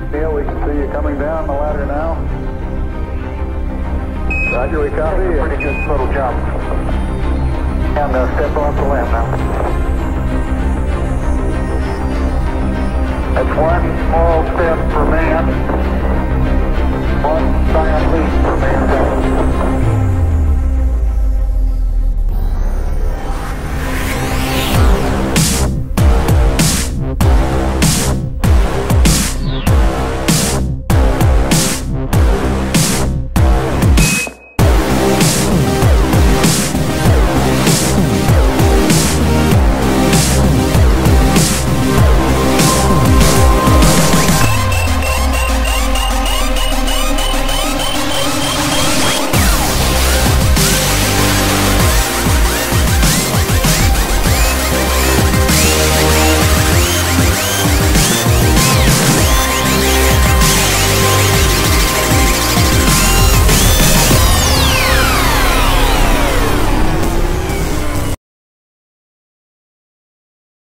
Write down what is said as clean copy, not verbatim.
Neil, we can see you coming down the ladder now. Roger, we copy. Pretty good little jump. And step off the limb now. That's one small step for man, one giant leap for mankind.